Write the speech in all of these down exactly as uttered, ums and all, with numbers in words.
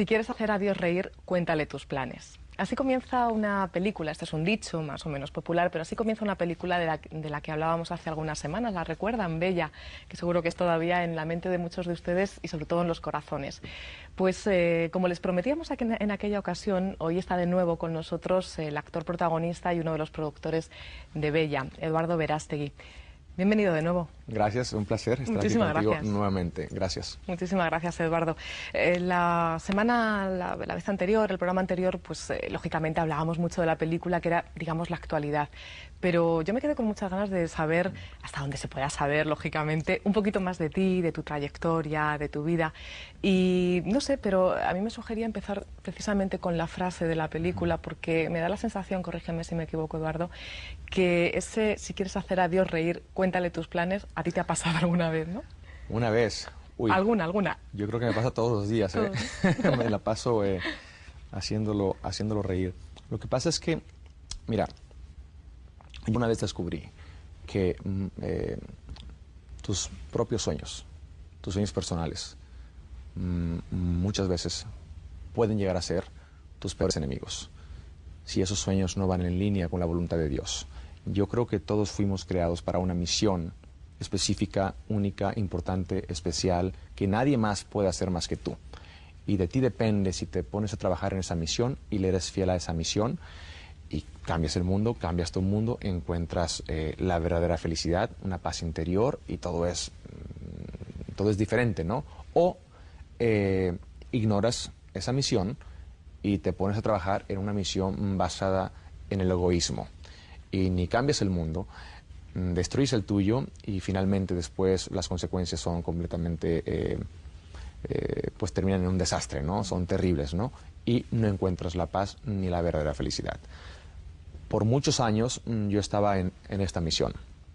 Si quieres hacer a Dios reír, cuéntale tus planes. Así comienza una película, este es un dicho más o menos popular, pero así comienza una película de la, de la que hablábamos hace algunas semanas, ¿la recuerdan? Bella, que seguro que es todavía en la mente de muchos de ustedes y sobre todo en los corazones. Pues eh, como les prometíamos en, en aquella ocasión, hoy está de nuevo con nosotros el actor protagonista y uno de los productores de Bella, Eduardo Verástegui. Bienvenido de nuevo. Gracias, un placer estar Muchísimas aquí contigo gracias. nuevamente. Gracias. Muchísimas gracias, Eduardo. Eh, la semana, la, la vez anterior, el programa anterior, pues eh, lógicamente hablábamos mucho de la película, que era, digamos, la actualidad. Pero yo me quedé con muchas ganas de saber, hasta donde se pueda saber, lógicamente, un poquito más de ti, de tu trayectoria, de tu vida. Y no sé, pero a mí me sugería empezar precisamente con la frase de la película, porque me da la sensación, corrígeme si me equivoco, Eduardo, que ese, si quieres hacer a Dios reír, cuéntale tus planes, a ti te ha pasado alguna vez, ¿no? Una vez. Uy, alguna, alguna. Yo creo que me pasa todos los días, ¿eh? Me la paso eh, haciéndolo, haciéndolo reír. Lo que pasa es que, mira, yo una vez descubrí que mm, eh, tus propios sueños, tus sueños personales, mm, muchas veces pueden llegar a ser tus peores enemigos, si esos sueños no van en línea con la voluntad de Dios. Yo creo que todos fuimos creados para una misión específica, única, importante, especial, que nadie más puede hacer más que tú. Y de ti depende si te pones a trabajar en esa misión y le eres fiel a esa misión y cambias el mundo, cambias tu mundo, encuentras eh, la verdadera felicidad, una paz interior y todo es, todo es diferente, ¿no? O eh, ignoras esa misión y te pones a trabajar en una misión basada en el egoísmo. Y ni cambias el mundo, destruyes el tuyo y finalmente después las consecuencias son completamente, eh, eh, pues terminan en un desastre, ¿no? Son terribles, ¿no? Y no encuentras la paz ni la verdadera felicidad. Por muchos años yo estaba en, en esta misión,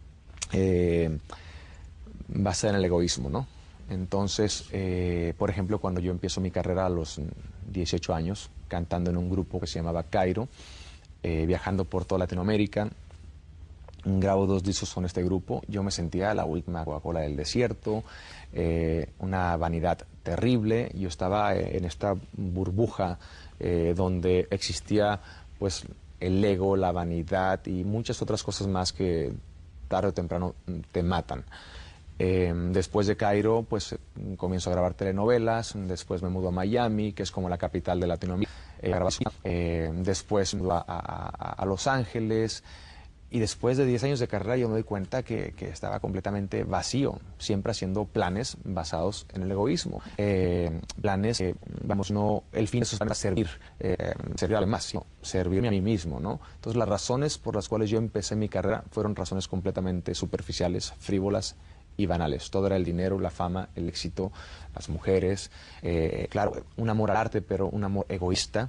eh, basada en el egoísmo, ¿no? Entonces, eh, por ejemplo, cuando yo empiezo mi carrera a los dieciocho años, cantando en un grupo que se llamaba Cairo, Eh, viajando por toda Latinoamérica, grabo dos discos con este grupo, yo me sentía la última Coca-Cola del desierto, eh, una vanidad terrible, yo estaba en esta burbuja eh, donde existía pues el ego, la vanidad y muchas otras cosas más que tarde o temprano te matan. Eh, después de Cairo, pues comienzo a grabar telenovelas, después me mudo a Miami, que es como la capital de Latinoamérica, eh, eh, después me mudo a, a, a Los Ángeles, y después de diez años de carrera yo me doy cuenta que, que estaba completamente vacío, siempre haciendo planes basados en el egoísmo. Eh, planes que, vamos, no, el fin de esos planes es servir, eh, servir a los demás, sino servirme a mí mismo, ¿no? Entonces las razones por las cuales yo empecé mi carrera fueron razones completamente superficiales, frívolas y banales. Todo era el dinero, la fama, el éxito, las mujeres, eh, claro, un amor al arte, pero un amor egoísta.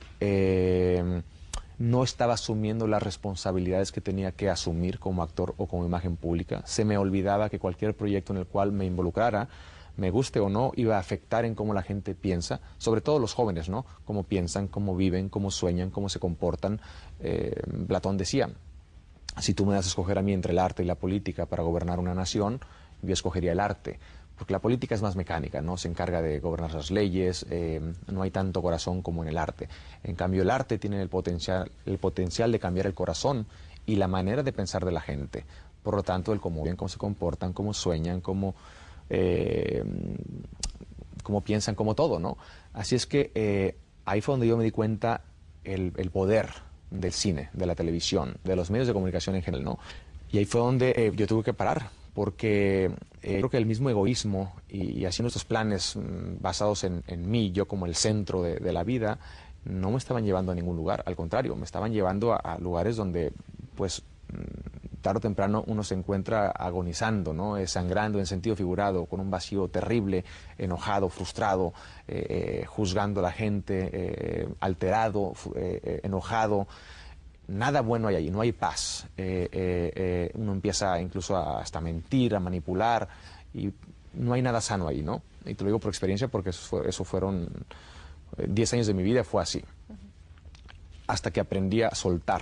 Eh, no estaba asumiendo las responsabilidades que tenía que asumir como actor o como imagen pública. Se me olvidaba que cualquier proyecto en el cual me involucrara, me guste o no, iba a afectar en cómo la gente piensa, sobre todo los jóvenes, ¿no? Cómo piensan, cómo viven, cómo sueñan, cómo se comportan. Eh, Platón decía, si tú me das a escoger a mí entre el arte y la política para gobernar una nación, yo escogería el arte, porque la política es más mecánica, ¿no? Se encarga de gobernar las leyes, eh, no hay tanto corazón como en el arte. En cambio, el arte tiene el potencial, el potencial de cambiar el corazón y la manera de pensar de la gente. Por lo tanto, el cómo ven, cómo se comportan, cómo sueñan, cómo, eh, cómo piensan, como todo, ¿no? Así es que eh, ahí fue donde yo me di cuenta el, el poder del cine, de la televisión, de los medios de comunicación en general, ¿no? Y ahí fue donde eh, yo tuve que parar, porque eh, creo que el mismo egoísmo y, y haciendo estos planes mmm, basados en, en mí, yo como el centro de, de la vida, no me estaban llevando a ningún lugar, al contrario, me estaban llevando a, a lugares donde, pues, tarde o temprano uno se encuentra agonizando, ¿no? Eh, sangrando en sentido figurado, con un vacío terrible, enojado, frustrado, eh, eh, juzgando a la gente, eh, alterado, eh, eh, enojado. Nada bueno hay ahí, no hay paz. Eh, eh, eh, uno empieza incluso a, hasta a mentir, a manipular, y no hay nada sano ahí, ¿no? Y te lo digo por experiencia porque eso, fue, eso fueron diez años de mi vida, fue así. Hasta que aprendí a soltar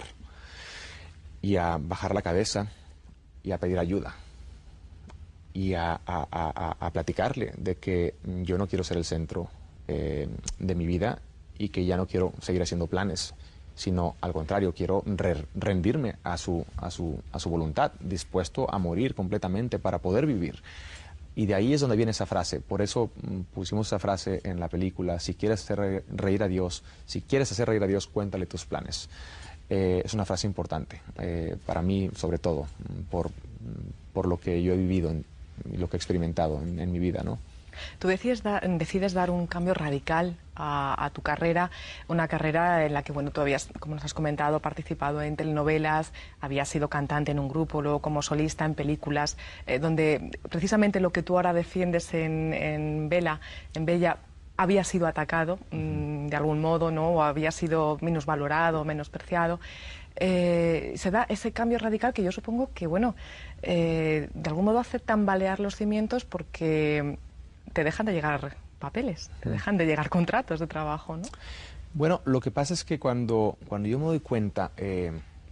y a bajar la cabeza y a pedir ayuda y a, a, a, a platicarle de que yo no quiero ser el centro eh, de mi vida y que ya no quiero seguir haciendo planes, sino al contrario, quiero re rendirme a su, a, su, a su voluntad, dispuesto a morir completamente para poder vivir. Y de ahí es donde viene esa frase. Por eso mm, pusimos esa frase en la película: si quieres hacer re reír a Dios, si quieres hacer reír a Dios, cuéntale tus planes. Eh, es una frase importante, eh, para mí sobre todo, por, por lo que yo he vivido en, y lo que he experimentado en, en mi vida, ¿no? Tú decides, da, decides dar un cambio radical a, a tu carrera, una carrera en la que, bueno, tú habías, como nos has comentado, participado en telenovelas, habías sido cantante en un grupo, luego como solista en películas, eh, donde precisamente lo que tú ahora defiendes en, en Vela, en Bella, había sido atacado mmm, de algún modo, ¿no? O había sido minusvalorado, menospreciado. Eh, se da ese cambio radical que yo supongo que, bueno, eh, de algún modo hace tambalear los cimientos porque te dejan de llegar papeles, te dejan de llegar contratos de trabajo, ¿no? Bueno, lo que pasa es que cuando, cuando yo me doy cuenta eh,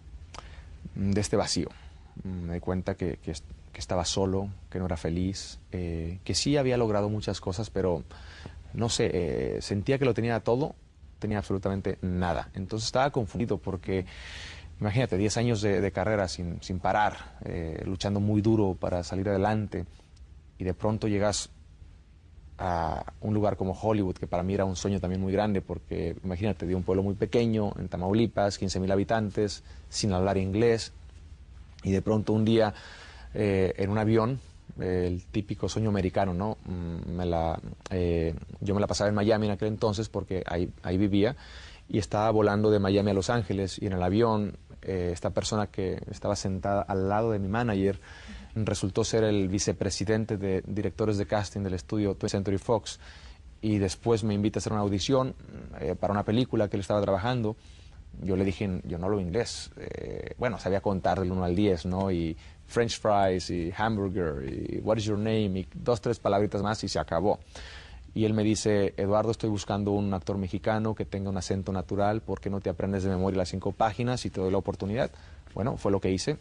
de este vacío, me doy cuenta que, que, que estaba solo, que no era feliz, eh, que sí había logrado muchas cosas, pero no sé, eh, sentía que lo tenía todo, tenía absolutamente nada. Entonces estaba confundido porque, imagínate, diez años de, de carrera sin, sin parar, eh, luchando muy duro para salir adelante, y de pronto llegas a un lugar como Hollywood, que para mí era un sueño también muy grande, porque imagínate, de un pueblo muy pequeño, en Tamaulipas, quince mil habitantes, sin hablar inglés, y de pronto un día eh, en un avión, eh, el típico sueño americano, ¿no? Me la, eh, yo me la pasaba en Miami en aquel entonces porque ahí, ahí vivía, y estaba volando de Miami a Los Ángeles, y en el avión eh, esta persona que estaba sentada al lado de mi manager resultó ser el vicepresidente de directores de casting del estudio twentieth Century Fox, y después me invita a hacer una audición eh, para una película que él estaba trabajando. Yo le dije, yo no hablo inglés, eh, bueno, sabía contar del uno al diez, ¿no? Y French fries, y hamburger, y what is your name, y dos, tres palabritas más y se acabó. Y él me dice, Eduardo, estoy buscando un actor mexicano que tenga un acento natural, ¿por qué no te aprendes de memoria las cinco páginas y te doy la oportunidad? Bueno, fue lo que hice.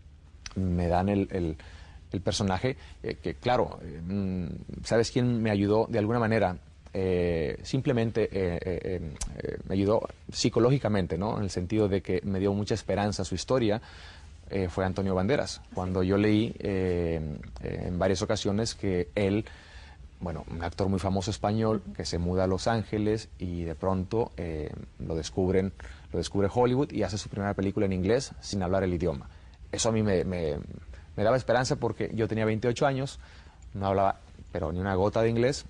Me dan el, el, el personaje, eh, que claro, eh, ¿sabes quién me ayudó de alguna manera? Eh, simplemente eh, eh, eh, me ayudó psicológicamente, ¿no? En el sentido de que me dio mucha esperanza a su historia, eh, fue Antonio Banderas. Cuando yo leí eh, eh, en varias ocasiones que él, bueno, un actor muy famoso español, que se muda a Los Ángeles y de pronto eh, lo descubren, lo descubre Hollywood y hace su primera película en inglés sin hablar el idioma. Eso a mí me, me, me daba esperanza porque yo tenía veintiocho años, no hablaba pero ni una gota de inglés,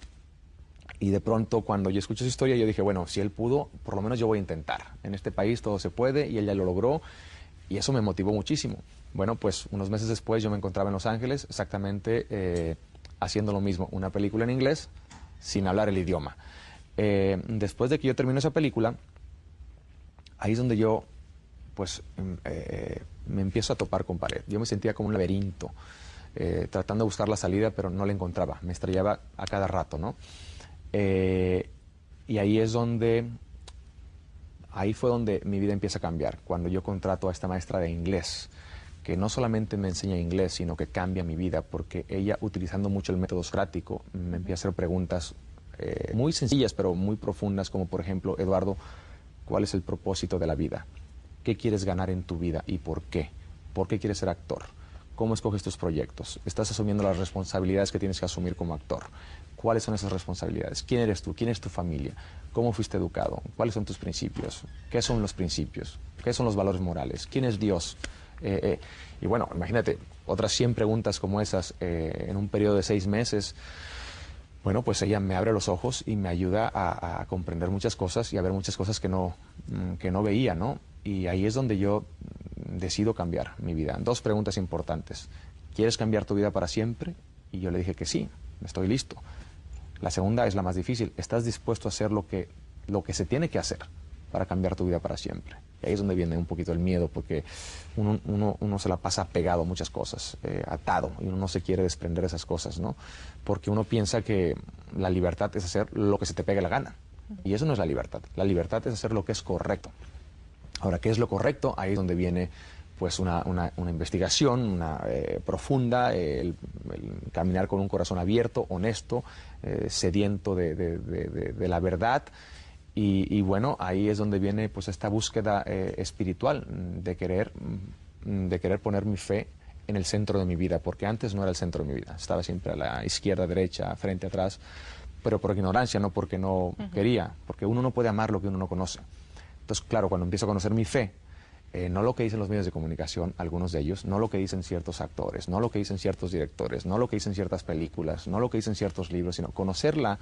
y de pronto cuando yo escuché su historia yo dije, bueno, si él pudo, por lo menos yo voy a intentar. En este país todo se puede y él ya lo logró, y eso me motivó muchísimo. Bueno, pues unos meses después yo me encontraba en Los Ángeles exactamente eh, haciendo lo mismo, una película en inglés sin hablar el idioma. Eh, después de que yo terminé esa película, ahí es donde yo pues eh, me empiezo a topar con pared. Yo me sentía como un laberinto, eh, tratando de buscar la salida, pero no la encontraba. Me estrellaba a cada rato, ¿no? Eh, y ahí es donde, ahí fue donde mi vida empieza a cambiar, cuando yo contrato a esta maestra de inglés, que no solamente me enseña inglés, sino que cambia mi vida, porque ella, utilizando mucho el método socrático, me empieza a hacer preguntas eh, muy sencillas, pero muy profundas, como por ejemplo, Eduardo, ¿cuál es el propósito de la vida? ¿Qué quieres ganar en tu vida y por qué? ¿Por qué quieres ser actor? ¿Cómo escoges tus proyectos? ¿Estás asumiendo las responsabilidades que tienes que asumir como actor? ¿Cuáles son esas responsabilidades? ¿Quién eres tú? ¿Quién es tu familia? ¿Cómo fuiste educado? ¿Cuáles son tus principios? ¿Qué son los principios? ¿Qué son los valores morales? ¿Quién es Dios? Eh, eh, y bueno, imagínate, otras cien preguntas como esas eh, en un periodo de seis meses. Bueno, pues ella me abre los ojos y me ayuda a, a comprender muchas cosas y a ver muchas cosas que no, que no veía, ¿no? Y ahí es donde yo decido cambiar mi vida. Dos preguntas importantes. ¿Quieres cambiar tu vida para siempre? Y yo le dije que sí, estoy listo. La segunda es la más difícil. ¿Estás dispuesto a hacer lo que, lo que se tiene que hacer para cambiar tu vida para siempre? Y ahí es donde viene un poquito el miedo, porque uno, uno, uno se la pasa pegado a muchas cosas, eh, atado, y uno no se quiere desprender de esas cosas, ¿no? Porque uno piensa que la libertad es hacer lo que se te pegue la gana. Y eso no es la libertad. La libertad es hacer lo que es correcto. Ahora, ¿qué es lo correcto? Ahí es donde viene pues una, una, una investigación una, eh, profunda, eh, el, el caminar con un corazón abierto, honesto, eh, sediento de, de, de, de, de la verdad. Y, y bueno, ahí es donde viene pues esta búsqueda eh, espiritual de querer, de querer poner mi fe en el centro de mi vida, porque antes no era el centro de mi vida, estaba siempre a la izquierda, derecha, frente, atrás, pero por ignorancia, no porque no uh-huh. quería, porque uno no puede amar lo que uno no conoce. Entonces, claro, cuando empiezo a conocer mi fe, eh, no lo que dicen los medios de comunicación, algunos de ellos, no lo que dicen ciertos actores, no lo que dicen ciertos directores, no lo que dicen ciertas películas, no lo que dicen ciertos libros, sino conocerla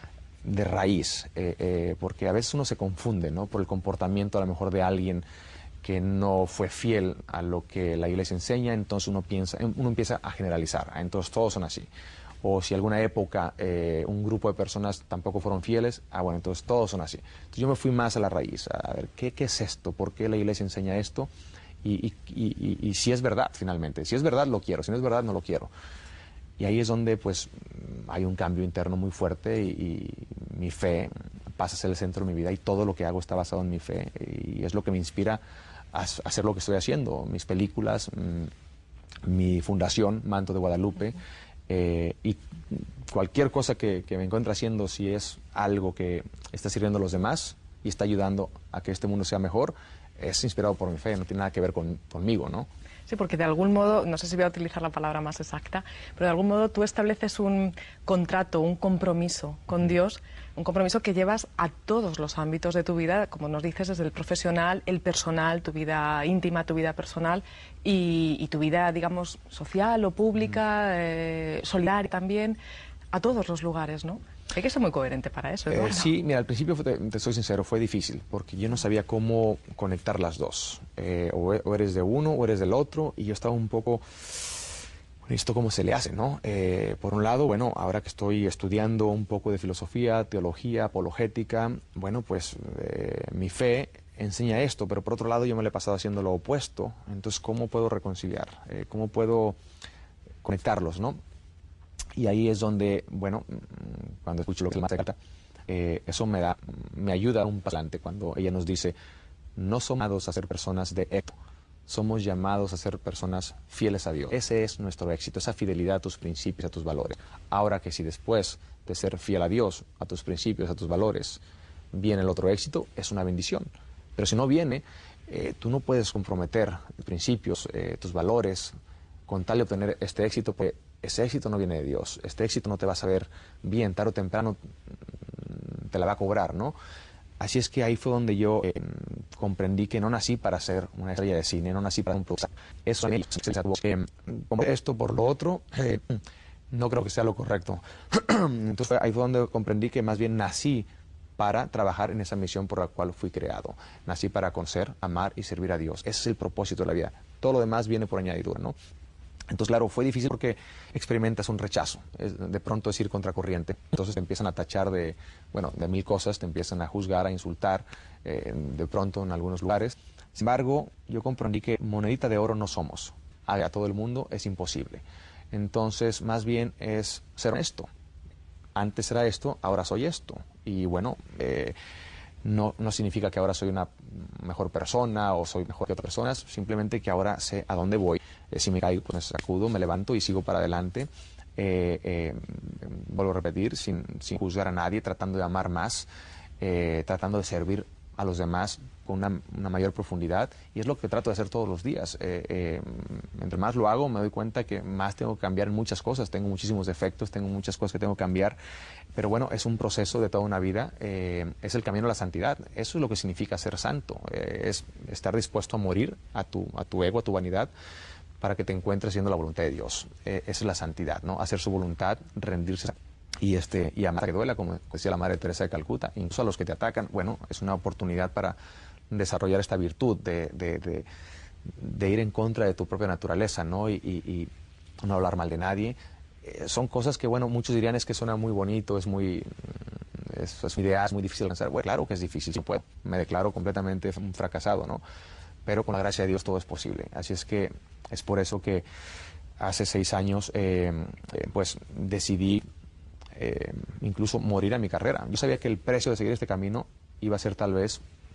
de raíz, eh, eh, porque a veces uno se confunde, ¿no?, por el comportamiento a lo mejor de alguien que no fue fiel a lo que la Iglesia enseña, entonces uno piensa, uno empieza a generalizar, entonces todos son así. O si alguna época eh, un grupo de personas tampoco fueron fieles, ah, bueno, entonces todos son así. Entonces yo me fui más a la raíz, a ver, ¿qué, qué es esto? ¿Por qué la Iglesia enseña esto? Y, y, y, y, y si es verdad, finalmente. Si es verdad, lo quiero. Si no es verdad, no lo quiero. Y ahí es donde, pues, hay un cambio interno muy fuerte y, y mi fe pasa a ser el centro de mi vida y todo lo que hago está basado en mi fe y es lo que me inspira a hacer lo que estoy haciendo. Mis películas, mmm, mi fundación, Manto de Guadalupe, eh, y cualquier cosa que, que me encuentre haciendo, si es algo que está sirviendo a los demás y está ayudando a que este mundo sea mejor, es inspirado por mi fe, no tiene nada que ver con, conmigo, ¿no? Sí, porque de algún modo, no sé si voy a utilizar la palabra más exacta, pero de algún modo tú estableces un contrato, un compromiso con Dios, un compromiso que llevas a todos los ámbitos de tu vida, como nos dices, desde el profesional, el personal, tu vida íntima, tu vida personal y, y tu vida, digamos, social o pública, mm. eh, solidaria también, a todos los lugares, ¿no? Hay que ser muy coherente para eso, Eduardo. Eh, sí, mira, al principio, te, te soy sincero, fue difícil, porque yo no sabía cómo conectar las dos. Eh, o, o eres de uno o eres del otro, y yo estaba un poco, bueno, ¿esto cómo se le hace, no? Eh, por un lado, bueno, ahora que estoy estudiando un poco de filosofía, teología, apologética, bueno, pues eh, mi fe enseña esto, pero por otro lado yo me lo he pasado haciendo lo opuesto. Entonces, ¿cómo puedo reconciliar? Eh, ¿Cómo puedo conectarlos, no? Y ahí es donde, bueno, cuando escucho lo que el más trata, eh, eso me da, me ayuda un paso adelante cuando ella nos dice, no somos llamados a ser personas de éxito, somos llamados a ser personas fieles a Dios. Ese es nuestro éxito, esa fidelidad a tus principios, a tus valores. Ahora que si después de ser fiel a Dios, a tus principios, a tus valores, viene el otro éxito, es una bendición. Pero si no viene, eh, tú no puedes comprometer tus principios, eh, tus valores, con tal de obtener este éxito, porque ese éxito no viene de Dios. Este éxito no te va a saber bien, tarde o temprano te la va a cobrar, ¿no? Así es que ahí fue donde yo eh, comprendí que no nací para ser una estrella de cine, no nací para un productor. Eso eh, esto por lo otro, eh, no creo que sea lo correcto. Entonces ahí fue donde comprendí que más bien nací para trabajar en esa misión por la cual fui creado. Nací para conocer, amar y servir a Dios. Ese es el propósito de la vida. Todo lo demás viene por añadidura, ¿no? Entonces, claro, fue difícil porque experimentas un rechazo. Es, de pronto es ir contracorriente. Entonces te empiezan a tachar de, bueno, de mil cosas, te empiezan a juzgar, a insultar, eh, de pronto en algunos lugares. Sin embargo, yo comprendí que monedita de oro no somos. A, a todo el mundo es imposible. Entonces, más bien es ser honesto. Antes era esto, ahora soy esto. Y bueno, eh, no, no significa que ahora soy una mejor persona o soy mejor que otras personas, simplemente que ahora sé a dónde voy. Eh, si me caigo, pues me sacudo, me levanto y sigo para adelante. Eh, eh, vuelvo a repetir, sin, sin juzgar a nadie, tratando de amar más, eh, tratando de servir a los demás con una, una mayor profundidad, y es lo que trato de hacer todos los días. Eh, eh, entre más lo hago, me doy cuenta que más tengo que cambiar en muchas cosas. Tengo muchísimos defectos, tengo muchas cosas que tengo que cambiar, pero bueno, es un proceso de toda una vida, eh, es el camino a la santidad. Eso es lo que significa ser santo, eh, es estar dispuesto a morir a tu, a tu ego, a tu vanidad, para que te encuentres siendo la voluntad de Dios. Eh, esa es la santidad, ¿no? Hacer su voluntad, rendirse y este y amar que duela, como decía la Madre Teresa de Calcuta. Incluso a los que te atacan, bueno, es una oportunidad para desarrollar esta virtud de, de, de, de ir en contra de tu propia naturaleza, ¿no? Y, y, y no hablar mal de nadie. Eh, son cosas que, bueno, muchos dirían es que suena muy bonito, es muy... Es, es idea, es muy difícil alcanzar. Bueno, claro que es difícil, sí puedo. Me declaro completamente un fracasado, ¿no? Pero con la gracia de Dios todo es posible. Así es que es por eso que hace seis años, eh, eh, pues, decidí Eh, incluso morir a mi carrera. Yo sabía que el precio de seguir este camino iba a ser tal vez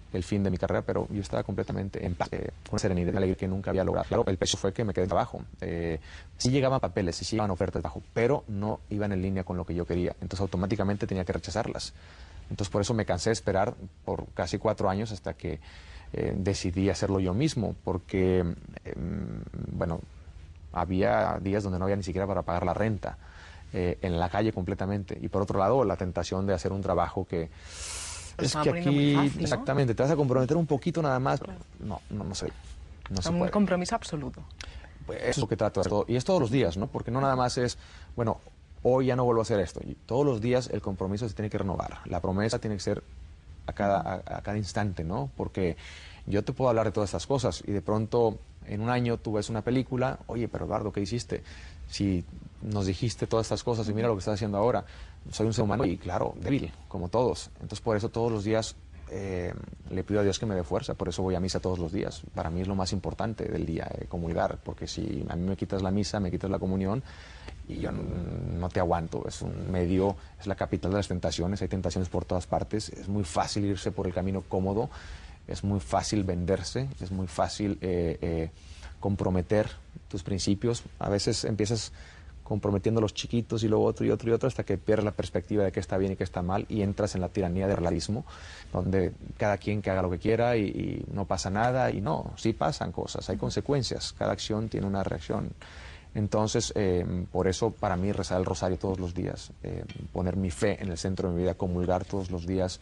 el fin de mi carrera, pero yo estaba completamente en paz, eh, con una serenidad, una alegría que nunca había logrado. Claro, el peso fue que me quedé de trabajo. Eh, sí llegaban papeles, sí llegaban ofertas de trabajo, pero no iban en línea con lo que yo quería. Entonces automáticamente tenía que rechazarlas. Entonces por eso me cansé de esperar por casi cuatro años hasta que eh, decidí hacerlo yo mismo, porque, eh, bueno, había días donde no había ni siquiera para pagar la renta, eh, en la calle completamente. Y por otro lado, la tentación de hacer un trabajo que... Pues es que aquí, fácil, ¿no? exactamente, te vas a comprometer un poquito nada más. Claro. No, no, no sé. No se un puede. compromiso absoluto. Pues eso es lo que trato de hacer. Y es todos los días, ¿no? Porque no nada más es, bueno, hoy ya no vuelvo a hacer esto. Y todos los días el compromiso se tiene que renovar. La promesa tiene que ser a cada, a, a cada instante, ¿no? Porque yo te puedo hablar de todas estas cosas y de pronto en un año tú ves una película, oye, pero Eduardo, ¿qué hiciste? Si nos dijiste todas estas cosas y mira lo que estás haciendo ahora. Soy un ser humano y, claro, débil, como todos. Entonces, por eso todos los días eh, le pido a Dios que me dé fuerza. Por eso voy a misa todos los días. Para mí es lo más importante del día, eh, comulgar. Porque si a mí me quitas la misa, me quitas la comunión y yo no, no te aguanto. Es un medio, es la capital de las tentaciones. Hay tentaciones por todas partes. Es muy fácil irse por el camino cómodo. Es muy fácil venderse. Es muy fácil eh, eh, comprometer tus principios. A veces empiezas comprometiendo a los chiquitos y luego otro y otro y otro hasta que pierdes la perspectiva de qué está bien y qué está mal y entras en la tiranía del realismo, donde cada quien que haga lo que quiera y, y no pasa nada. Y no, sí pasan cosas, hay consecuencias, cada acción tiene una reacción. Entonces, eh, por eso para mí rezar el rosario todos los días, eh, poner mi fe en el centro de mi vida, comulgar todos los días,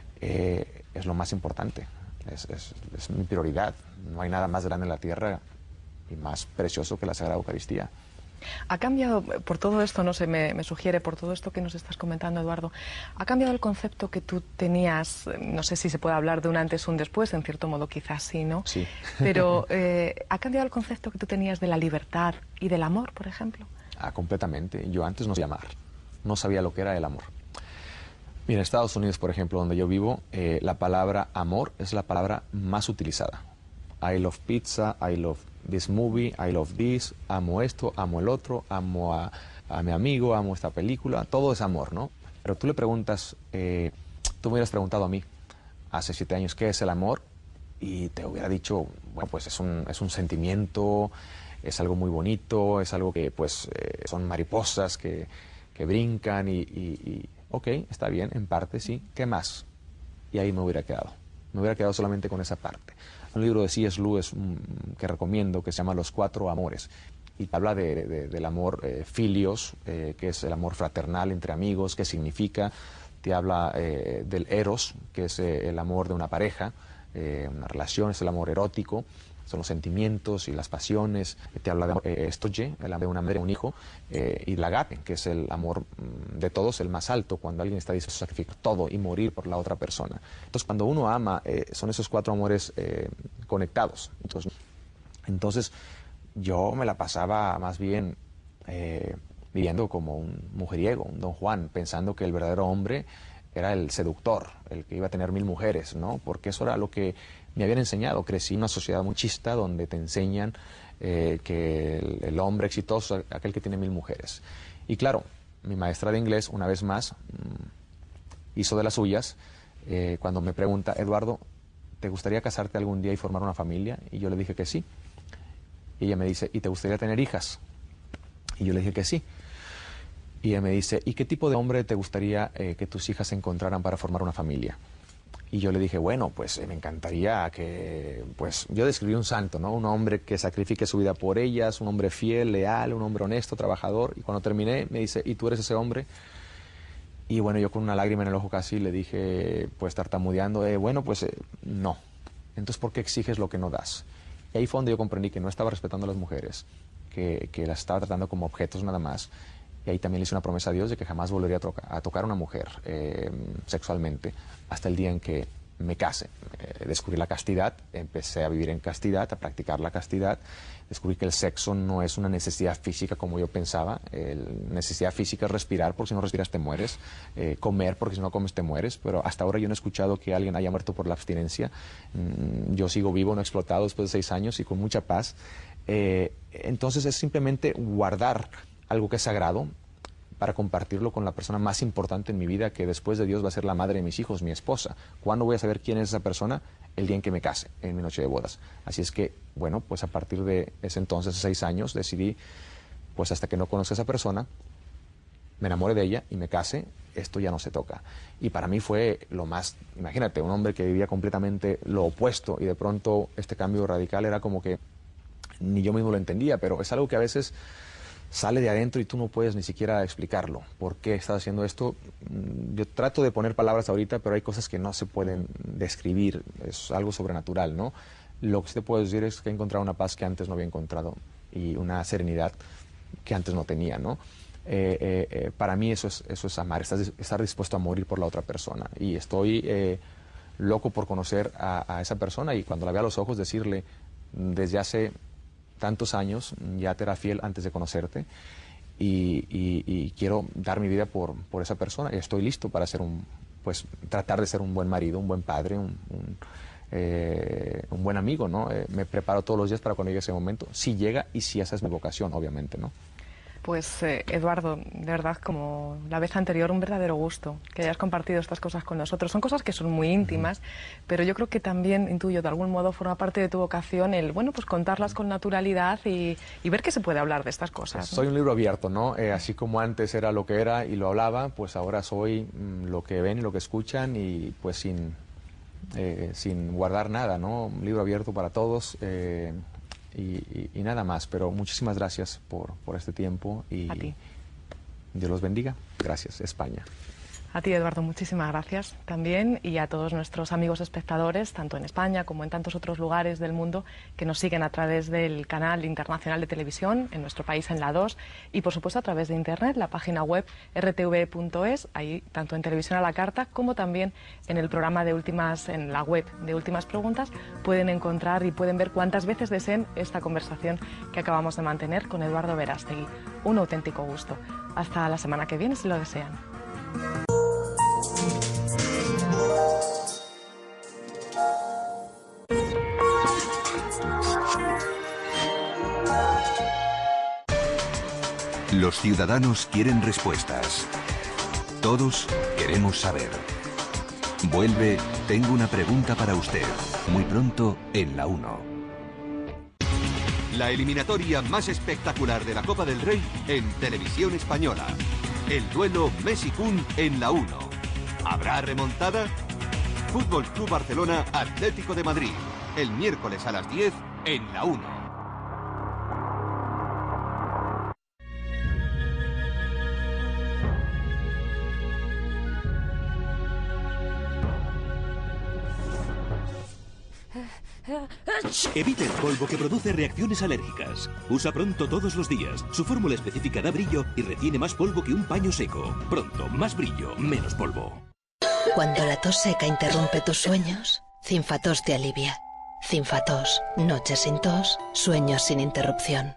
eh, es lo más importante, es, es, es mi prioridad. No hay nada más grande en la tierra y más precioso que la Sagrada Eucaristía. Ha cambiado, por todo esto, no sé, me, me sugiere, por todo esto que nos estás comentando, Eduardo, ha cambiado el concepto que tú tenías, no sé si se puede hablar de un antes o un después, en cierto modo quizás sí, ¿no? Sí. Pero eh, ¿ha cambiado el concepto que tú tenías de la libertad y del amor, por ejemplo? Ah, completamente. Yo antes no sabía amar, no sabía lo que era el amor. Mira, en Estados Unidos, por ejemplo, donde yo vivo, eh, la palabra amor es la palabra más utilizada. I love pizza, I love this movie, I love this, amo esto, amo el otro, amo a, a mi amigo, amo esta película, todo es amor, ¿no? Pero tú le preguntas, eh, tú me hubieras preguntado a mí hace siete años qué es el amor y te hubiera dicho, bueno, pues es un, es un sentimiento, es algo muy bonito, es algo que pues eh, son mariposas que, que brincan y, y, y, ok, está bien, en parte sí, ¿qué más? Y ahí me hubiera quedado, me hubiera quedado solamente con esa parte. Un libro de C S Lewis mm, que recomiendo, que se llama Los Cuatro Amores, y habla de, de, del amor eh, filios, eh, que es el amor fraternal entre amigos, qué significa. Te habla eh, del eros, que es eh, el amor de una pareja, eh, una relación, es el amor erótico, son los sentimientos y las pasiones. Te habla de eh, estoye, el amor de una madre, un hijo, eh, y el agape, que es el amor mm, de todos, el más alto, cuando alguien está dispuesto a sacrificar todo y morir por la otra persona. Entonces, cuando uno ama, eh, son esos cuatro amores eh, conectados. Entonces, entonces, yo me la pasaba más bien eh, viviendo como un mujeriego, un Don Juan, pensando que el verdadero hombre era el seductor, el que iba a tener mil mujeres, ¿no? Porque eso era lo que me habían enseñado. Crecí en una sociedad muy chista donde te enseñan eh, que el, el hombre exitoso es aquel que tiene mil mujeres. Y claro, mi maestra de inglés, una vez más, mmm, hizo de las suyas eh, cuando me pregunta, Eduardo, ¿te gustaría casarte algún día y formar una familia? Y yo le dije que sí. Y ella me dice, ¿y te gustaría tener hijas? Y yo le dije que sí. Y ella me dice, ¿y qué tipo de hombre te gustaría eh, que tus hijas encontraran para formar una familia? Y yo le dije, bueno, pues eh, me encantaría que, pues yo describí un santo, ¿no? Un hombre que sacrifique su vida por ellas, un hombre fiel, leal, un hombre honesto, trabajador. Y cuando terminé me dice, ¿y tú eres ese hombre? Y bueno, yo con una lágrima en el ojo casi le dije, pues tartamudeando, eh, bueno, pues eh, no. Entonces, ¿por qué exiges lo que no das? Y ahí fue donde yo comprendí que no estaba respetando a las mujeres, que, que las estaba tratando como objetos nada más. Y ahí también le hice una promesa a Dios de que jamás volvería a, toca, a tocar a una mujer eh, sexualmente hasta el día en que me case. Eh, descubrí la castidad, empecé a vivir en castidad, a practicar la castidad. Descubrí que el sexo no es una necesidad física como yo pensaba. La necesidad física es respirar, porque si no respiras te mueres. Eh, comer, porque si no comes te mueres. Pero hasta ahora yo no he escuchado que alguien haya muerto por la abstinencia. Mm, yo sigo vivo, no explotado después de seis años y con mucha paz. Eh, entonces es simplemente guardar algo que es sagrado, para compartirlo con la persona más importante en mi vida, que después de Dios va a ser la madre de mis hijos, mi esposa. ¿Cuándo voy a saber quién es esa persona? El día en que me case, en mi noche de bodas. Así es que, bueno, pues a partir de ese entonces, seis años, decidí, pues hasta que no conozca a esa persona, me enamore de ella y me case, esto ya no se toca. Y para mí fue lo más, imagínate, un hombre que vivía completamente lo opuesto y de pronto este cambio radical era como que ni yo mismo lo entendía, pero es algo que a veces sale de adentro y tú no puedes ni siquiera explicarlo. ¿Por qué estás haciendo esto? Yo trato de poner palabras ahorita, pero hay cosas que no se pueden describir, es algo sobrenatural, ¿no? Lo que sí te puedo decir es que he encontrado una paz que antes no había encontrado y una serenidad que antes no tenía, ¿no? Eh, eh, eh, para mí eso es, eso es amar, estar, estar dispuesto a morir por la otra persona. Y estoy eh, loco por conocer a, a esa persona y cuando la vea a los ojos decirle, desde hace tantos años ya te era fiel antes de conocerte y, y, y quiero dar mi vida por, por esa persona y estoy listo para ser un, pues tratar de ser un buen marido, un buen padre, un, un, eh, un buen amigo, ¿no? Eh, me preparo todos los días para cuando llegue ese momento, si llega y si esa es mi vocación, obviamente, ¿no? Pues eh, Eduardo, de verdad, como la vez anterior, un verdadero gusto que hayas compartido estas cosas con nosotros. Son cosas que son muy íntimas, uh-huh. pero yo creo que también, intuyo, de algún modo forma parte de tu vocación el, bueno, pues contarlas con naturalidad y, y ver que se puede hablar de estas cosas. Pues, ¿no? Soy un libro abierto, ¿no? Eh, así como antes era lo que era y lo hablaba, pues ahora soy mm, lo que ven y lo que escuchan y pues sin, eh, sin guardar nada, ¿no? Un libro abierto para todos. Eh, Y, y, y nada más, pero muchísimas gracias por, por este tiempo y a ti. Dios los bendiga. Gracias, España. A ti, Eduardo, muchísimas gracias también y a todos nuestros amigos espectadores, tanto en España como en tantos otros lugares del mundo, que nos siguen a través del canal internacional de televisión, en nuestro país en la dos, y por supuesto a través de Internet, la página web r t v punto es, ahí tanto en televisión a la carta como también en el programa de últimas, en la web de Últimas Preguntas, pueden encontrar y pueden ver cuántas veces deseen esta conversación que acabamos de mantener con Eduardo Verástegui. Un auténtico gusto. Hasta la semana que viene, si lo desean. Los ciudadanos quieren respuestas. Todos queremos saber. Vuelve Tengo una pregunta para usted. Muy pronto en la uno. La eliminatoria más espectacular de la Copa del Rey en Televisión Española. El duelo Messi-Kun en la uno. ¿Habrá remontada? Fútbol Club Barcelona Atlético de Madrid. El miércoles a las diez en la uno. Evita el polvo que produce reacciones alérgicas. Usa Pronto todos los días. Su fórmula específica da brillo y retiene más polvo que un paño seco. Pronto, más brillo, menos polvo. Cuando la tos seca interrumpe tus sueños, Cinfatos te alivia. Cinfatos, noches sin tos, sueños sin interrupción.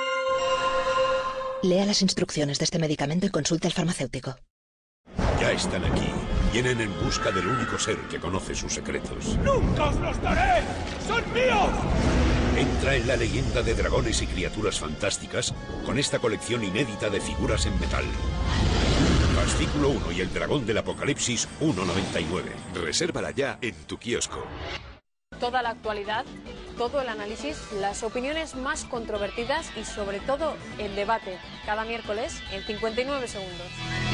Lea las instrucciones de este medicamento y consulte al farmacéutico. Ya están aquí. Vienen en busca del único ser que conoce sus secretos. ¡Nunca os los daré! ¡Son míos! Entra en la leyenda de dragones y criaturas fantásticas con esta colección inédita de figuras en metal. Fascículo uno y el dragón del apocalipsis uno noventa y nueve. Resérvala ya en tu kiosco. Toda la actualidad, todo el análisis, las opiniones más controvertidas y sobre todo el debate. Cada miércoles en cincuenta y nueve segundos.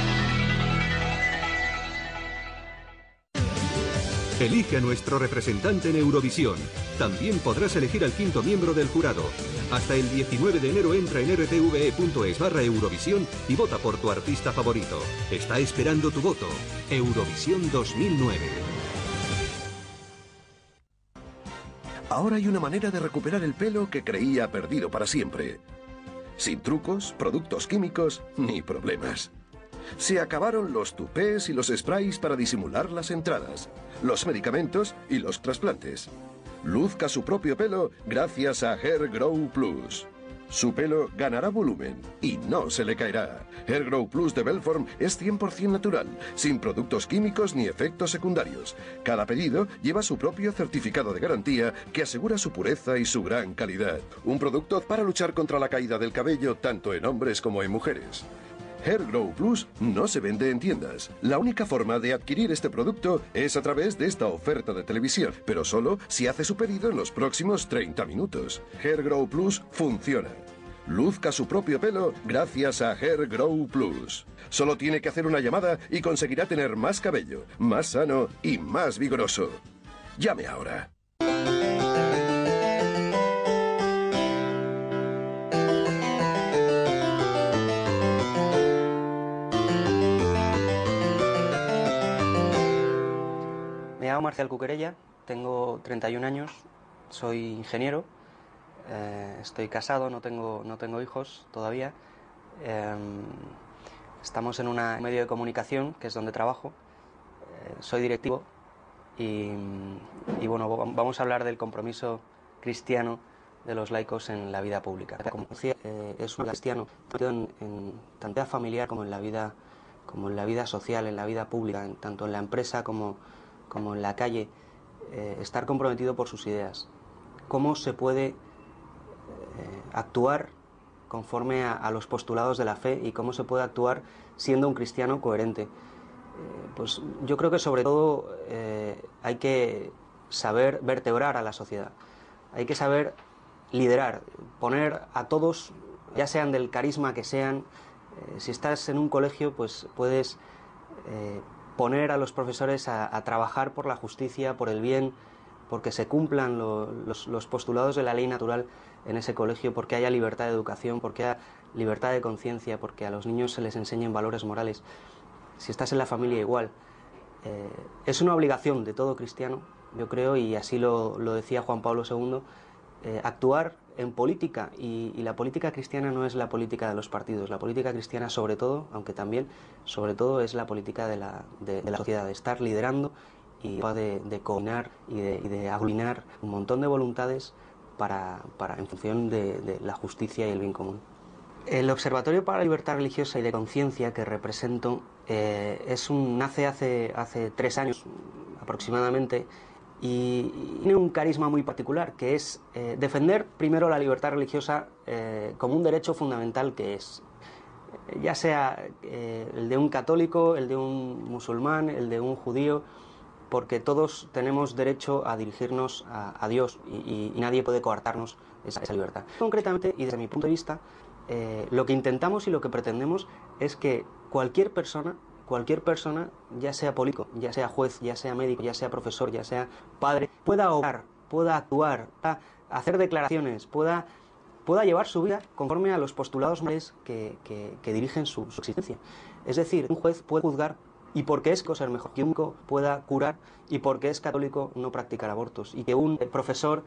Elige a nuestro representante en Eurovisión. También podrás elegir al quinto miembro del jurado. Hasta el diecinueve de enero entra en r t v e punto es barra Eurovisión y vota por tu artista favorito. Está esperando tu voto. Eurovisión dos mil nueve. Ahora hay una manera de recuperar el pelo que creía perdido para siempre. Sin trucos, productos químicos ni problemas. Se acabaron los tupés y los sprays para disimular las entradas, los medicamentos y los trasplantes. Luzca su propio pelo gracias a Hair Grow Plus. Su pelo ganará volumen y no se le caerá. Hair Grow Plus de Belform es cien por cien natural, sin productos químicos ni efectos secundarios. Cada pedido lleva su propio certificado de garantía que asegura su pureza y su gran calidad. Un producto para luchar contra la caída del cabello tanto en hombres como en mujeres. Hair Grow Plus no se vende en tiendas. La única forma de adquirir este producto es a través de esta oferta de televisión, pero solo si hace su pedido en los próximos treinta minutos. Hair Grow Plus funciona. Luzca su propio pelo gracias a Hair Grow Plus. Solo tiene que hacer una llamada y conseguirá tener más cabello, más sano y más vigoroso. Llame ahora. Me llamo Marcial Cuquerella, tengo treinta y un años, soy ingeniero, eh, estoy casado, no tengo, no tengo hijos todavía. Eh, estamos en una- un medio de comunicación, que es donde trabajo, eh, soy directivo y, y bueno, vamos a hablar del compromiso cristiano de los laicos en la vida pública. Como decía, eh, es un cristiano tanto en, en tanto en la familiar como en la vida, como en la vida social, en la vida pública, en, tanto en la empresa como como en la calle, eh, estar comprometido por sus ideas. ¿Cómo se puede eh, actuar conforme a, a los postulados de la fe y cómo se puede actuar siendo un cristiano coherente? Eh, pues yo creo que sobre todo eh, hay que saber vertebrar a la sociedad, hay que saber liderar, poner a todos, ya sean del carisma que sean. Eh, si estás en un colegio, pues puedes eh, poner a los profesores a, a trabajar por la justicia, por el bien, porque se cumplan lo, los, los postulados de la ley natural en ese colegio, porque haya libertad de educación, porque haya libertad de conciencia, porque a los niños se les enseñen valores morales. Si estás en la familia, igual. Eh, es una obligación de todo cristiano, yo creo, y así lo, lo decía Juan Pablo segundo, eh, actuar en política, y, y la política cristiana no es la política de los partidos. La política cristiana, sobre todo, aunque también, sobre todo, es la política de la, de, de la sociedad, de estar liderando y de, de coordinar y de, y de aglutinar un montón de voluntades para, para, en función de, de la justicia y el bien común. El Observatorio para la Libertad Religiosa y de Conciencia que represento eh, es un, nace hace, hace tres años aproximadamente, y tiene un carisma muy particular, que es eh, defender primero la libertad religiosa eh, como un derecho fundamental que es, eh, ya sea eh, el de un católico, el de un musulmán, el de un judío, porque todos tenemos derecho a dirigirnos a, a Dios y, y, y nadie puede coartarnos esa, esa libertad. Concretamente, y desde mi punto de vista, eh, lo que intentamos y lo que pretendemos es que cualquier persona, cualquier persona, ya sea político, ya sea juez, ya sea médico, ya sea profesor, ya sea padre, pueda obrar, pueda actuar, pueda hacer declaraciones, pueda, pueda llevar su vida conforme a los postulados morales que, que, que dirigen su, su existencia. Es decir, un juez puede juzgar y porque es ser mejor, que un médico pueda curar y porque es católico no practicar abortos, y que un profesor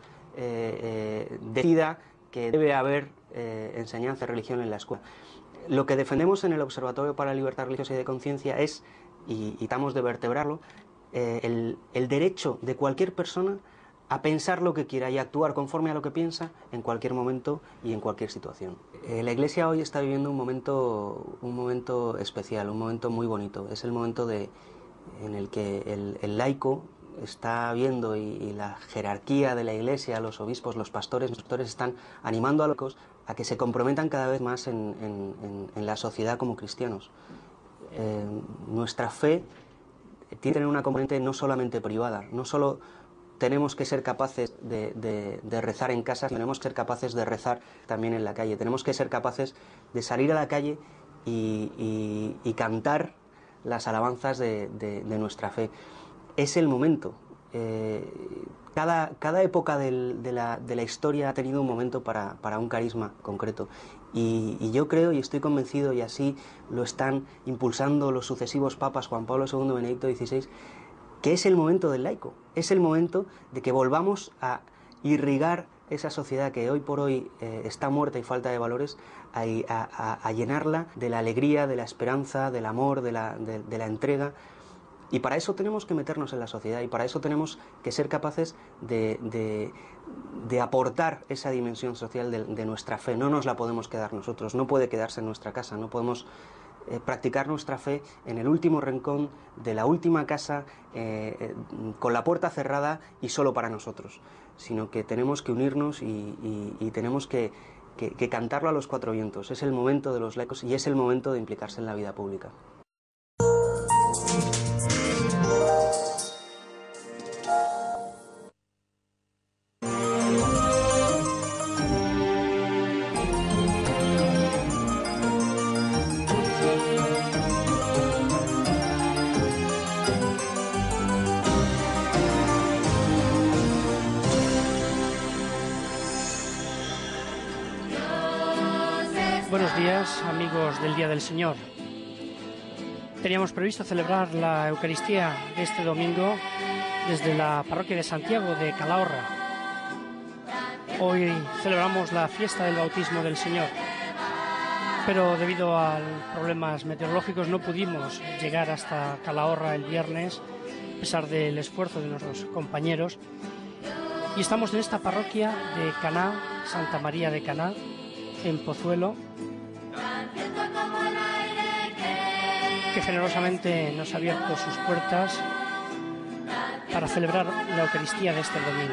eh, eh, decida que debe haber eh, enseñanza de religión en la escuela. Lo que defendemos en el Observatorio para la Libertad Religiosa y de Conciencia es, y, y tratamos de vertebrarlo, eh, el, el derecho de cualquier persona a pensar lo que quiera y a actuar conforme a lo que piensa en cualquier momento y en cualquier situación. Eh, la Iglesia hoy está viviendo un momento, un momento especial, un momento muy bonito. Es el momento de, en el que el, el laico está viendo y, y la jerarquía de la Iglesia, los obispos, los pastores, los pastores están animando a los laicos a que se comprometan cada vez más en, en, en, en la sociedad como cristianos. Eh, nuestra fe tiene que tener una componente no solamente privada, no solo tenemos que ser capaces de, de, de rezar en casa, sino tenemos que ser capaces de rezar también en la calle. Tenemos que ser capaces de salir a la calle y, y, y cantar las alabanzas de, de, de nuestra fe. Es el momento. Eh, cada, cada época del, de, la, de la historia ha tenido un momento para, para un carisma concreto. Y, y yo creo y estoy convencido, y así lo están impulsando los sucesivos papas, Juan Pablo segundo, Benedicto dieciséis, que es el momento del laico. Es el momento de que volvamos a irrigar esa sociedad que hoy por hoy eh, está muerta y falta de valores, a, a, a llenarla de la alegría, de la esperanza, del amor, de la, de, de la entrega. Y para eso tenemos que meternos en la sociedad, y para eso tenemos que ser capaces de, de, de aportar esa dimensión social de, de nuestra fe. No nos la podemos quedar nosotros, no puede quedarse en nuestra casa, no podemos eh, practicar nuestra fe en el último rincón de la última casa, eh, eh, con la puerta cerrada y solo para nosotros, sino que tenemos que unirnos y, y, y tenemos que que, que cantarlo a los cuatro vientos. Es el momento de los laicos y es el momento de implicarse en la vida pública. Buenos días, amigos del Día del Señor. Teníamos previsto celebrar la Eucaristía de este domingo desde la parroquia de Santiago de Calahorra. Hoy celebramos la fiesta del bautismo del Señor, pero debido a problemas meteorológicos no pudimos llegar hasta Calahorra el viernes, a pesar del esfuerzo de nuestros compañeros. Y estamos en esta parroquia de Caná, Santa María de Caná, en Pozuelo, que generosamente nos ha abierto sus puertas para celebrar la Eucaristía de este domingo.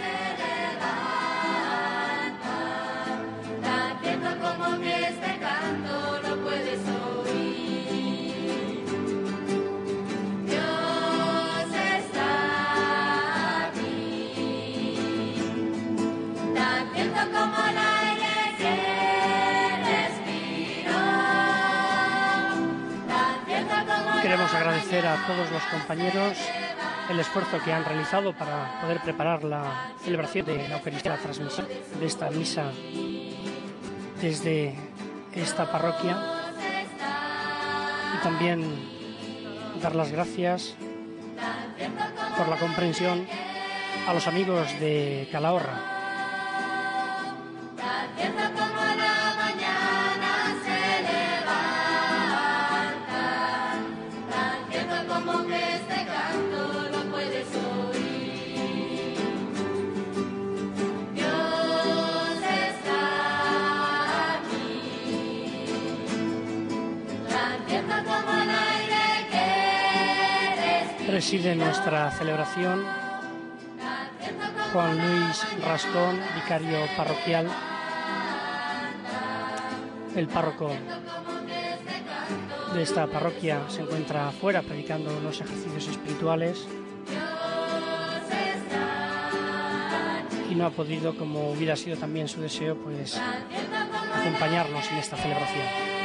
Queremos agradecer a todos los compañeros el esfuerzo que han realizado para poder preparar la celebración de la Eucaristía, la transmisión de esta misa desde esta parroquia, y también dar las gracias por la comprensión a los amigos de Calahorra. Preside nuestra celebración Juan Luis Rascón, vicario parroquial, el párroco de esta parroquia se encuentra afuera predicando unos ejercicios espirituales y no ha podido, como hubiera sido también su deseo, pues acompañarnos en esta celebración.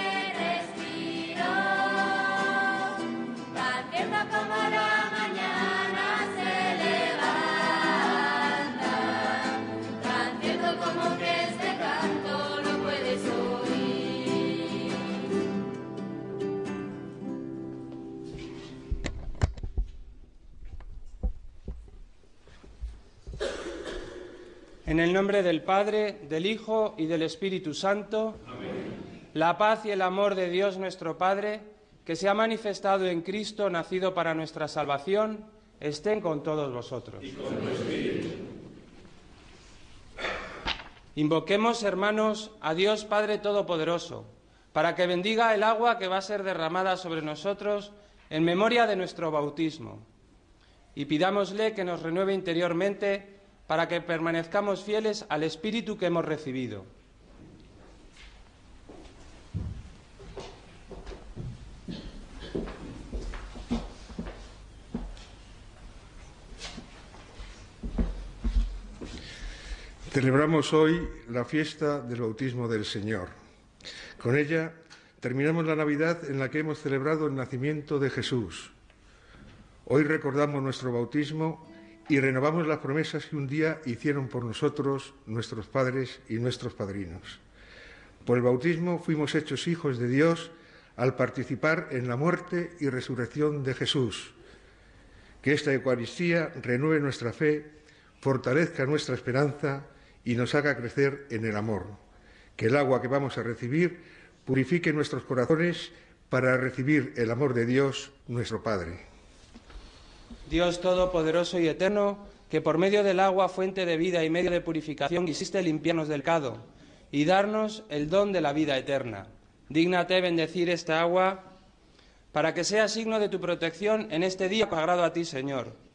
En el nombre del Padre, del Hijo y del Espíritu Santo. Amén. La paz y el amor de Dios nuestro Padre, que se ha manifestado en Cristo, nacido para nuestra salvación, estén con todos vosotros. Y con tu espíritu. Invoquemos, hermanos, a Dios Padre Todopoderoso, para que bendiga el agua que va a ser derramada sobre nosotros en memoria de nuestro bautismo. Y pidámosle que nos renueve interiormente para que permanezcamos fieles al Espíritu que hemos recibido. Celebramos hoy la fiesta del bautismo del Señor. Con ella terminamos la Navidad en la que hemos celebrado el nacimiento de Jesús. Hoy recordamos nuestro bautismo y renovamos las promesas que un día hicieron por nosotros nuestros padres y nuestros padrinos. Por el bautismo fuimos hechos hijos de Dios al participar en la muerte y resurrección de Jesús. Que esta Eucaristía renueve nuestra fe, fortalezca nuestra esperanza y nos haga crecer en el amor. Que el agua que vamos a recibir purifique nuestros corazones para recibir el amor de Dios, nuestro Padre. Dios Todopoderoso y Eterno, que por medio del agua, fuente de vida y medio de purificación, quisiste limpiarnos del pecado y darnos el don de la vida eterna. Dígnate bendecir esta agua para que sea signo de tu protección en este día consagrado a ti, Señor.